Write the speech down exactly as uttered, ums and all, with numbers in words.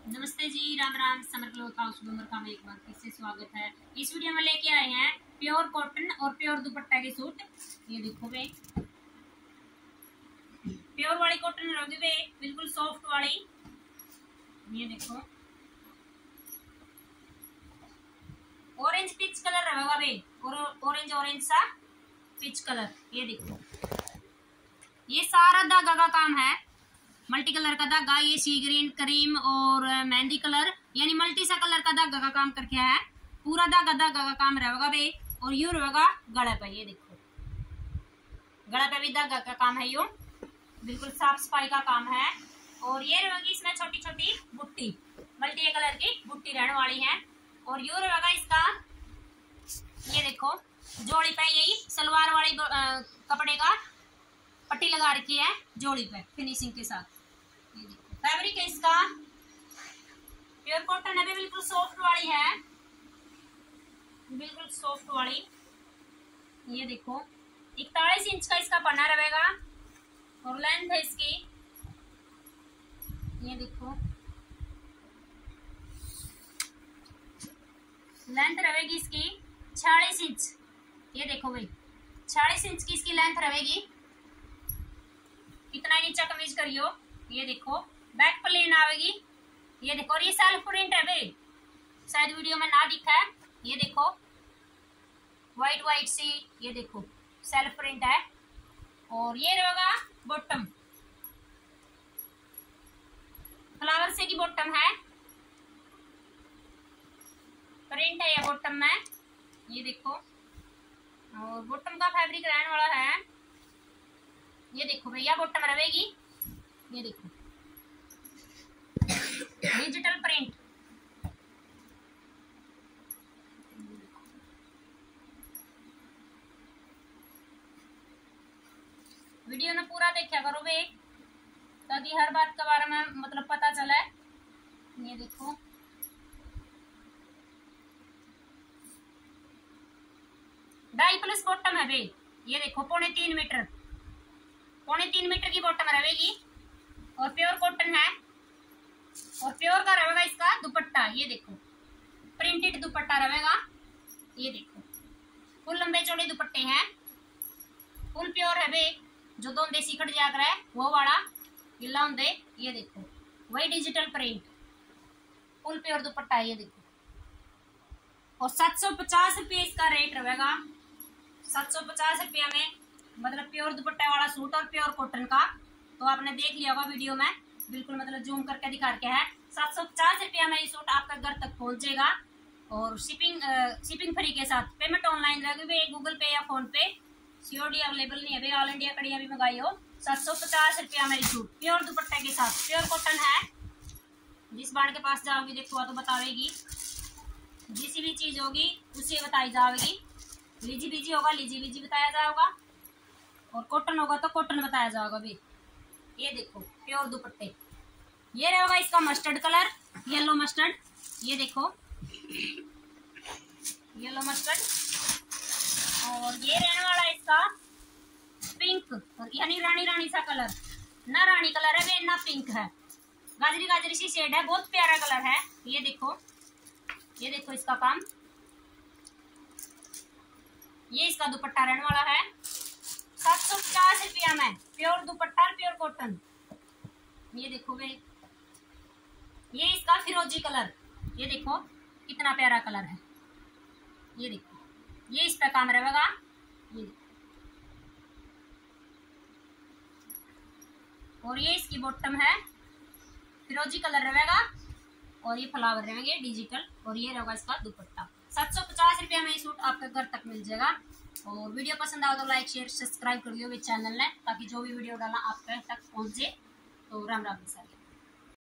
नमस्ते जी, Ram Ram. Summer cloth house Dumarka में एक बार फिर से स्वागत है। इस वीडियो में लेके आए हैं प्योर कॉटन और प्योर दुपट्टा के सूट। ये देखो वे प्योर वाली कॉटन रहोगी वे, बिल्कुल सॉफ्ट वाली। ये देखो ऑरेंज पिच कलर रहेगा वे, और ऑरेंज ऑरेंज सा पिच कलर। ये देखो ये सारा धागा का काम है, मल्टी कलर का धागा। ये सी ग्रीन, क्रीम और मेहंदी कलर, यानी मल्टी सा कलर का धागा का काम करके है। पूरा धागा धागा का काम रहेगा बे, और यू रहेगा गले पे। ये देखो गले पे भी धागा का काम है, यू बिल्कुल साफ सफाई का काम है। और ये रहेगी इसमें छोटी छोटी बुट्टी, मल्टी कलर की बुट्टी रहने वाली है। और यू रहेगा इसका, ये देखो जोड़ी पे यही सलवार वाली कपड़े का पट्टी लगा रखी है जोड़ी पे फिनिशिंग के साथ। ये देखो फैब्रिक है इसका प्योर कॉटन है, बिल्कुल सॉफ्ट वाली है, बिल्कुल सॉफ्ट वाली। ये देखो इकतालीस इंच का इसका पन्ना रहेगा और लेंथ है इसकी, ये देखो लेंथ रहेगी इसकी छियालीस इंच। ये देखो भाई छियालीस इंच की इसकी लेंथ रहेगी। कितना नीचा कमीज करियो। ये देखो बैक प्लेन आवेगी। ये देखो और ये सेल्फ प्रिंट है बे, शायद वीडियो में ना दिखा है। ये देखो व्हाइट व्हाइट सी, ये देखो सेल्फ प्रिंट है। और ये रहेगा बॉटम, फ्लावर से की बॉटम है, प्रिंट है ये बॉटम में। ये देखो और बॉटम का फैब्रिक रहने वाला है। ये देखो भैया बॉटम रहेगी। ये देखो डिजिटल प्रिंट। वीडियो ने पूरा देखा करो बे, ताकि हर बात के बारे में मतलब पता चले। ये देखो ढाई प्लस बॉटम है बे। ये देखो पौने तीन मीटर पौने तीन मीटर की बॉटम रहेगी और प्योर कॉटन है। और प्योर का रहेगा इसका दुपट्टा। ये देखो प्रिंटेड दुपट्टा रहेगा। ये देखो फुल लंबे चौड़े दुपट्टे हैं, फुल प्योर है बे। जो दो देसी कट जाकर है वो वाला गिल्ला होंगे। ये देखो वही डिजिटल प्रिंट, फुल प्योर दुपट्टा है। ये देखो और सात सौ पचास रुपये इसका रेट रहेगा। सात सौ पचास रुपया में मतलब प्योर दुपट्टे वाला सूट और प्योर कॉटन का। तो आपने देख लिया होगा वीडियो में, बिल्कुल मतलब जूम करके दिखा के है। सात सौ पचास रुपया में ये सूट आपका घर तक पहुंचेगा और शिपिंग शिपिंग फ्री के साथ। पेमेंट ऑनलाइन रहेगी, गूगल पे या फोन पे। सीओडी अवेलेबल नहीं है, ऑल इंडिया कड़िया भी मंगाई हो। सात सौ पचास रुपया में सूट प्योर दुपट्टे के साथ, प्योर कॉटन है। जिस बार के पास जाओगी देखो तो बतावेगी, जिस भी चीज होगी उसे बताई जाएगी। लीजी बीजी होगा लीजी बीजी बताया जाएगा, और कॉटन होगा तो कॉटन बताया जाएगा भी। ये देखो प्योर दुपट्टे। ये रहेगा इसका मस्टर्ड कलर, येलो मस्टर्ड। ये देखो येलो मस्टर्ड। और ये रहने वाला है इसका पिंक, और यानी रानी रानी सा कलर। ना रानी कलर है वे ना पिंक है, गाजरी गाजरी सी शेड है, बहुत प्यारा कलर है। ये देखो ये देखो इसका काम। ये इसका दुपट्टा रहने वाला है सात सौ पचास रुपया में, प्योर दुपट्टा प्योर कॉटन। ये देखो वे ये इसका फिरोजी कलर। ये देखो कितना प्यारा कलर है। ये देखो ये इस पे काम रहेगा। ये और ये इसकी बॉटम है, फिरोजी कलर रहेगा, और ये फ्लावर रहेंगे डिजिटल। और ये रहेगा इसका दुपट्टा। सात सौ पचास रुपया में ये सूट आपके घर तक मिल जाएगा। और वीडियो पसंद आओ तो लाइक शेयर सब्सक्राइब कर दियो चैनल ने, ताकि जो भी वीडियो डालना आपके तक पहुंचे। तो राम राम।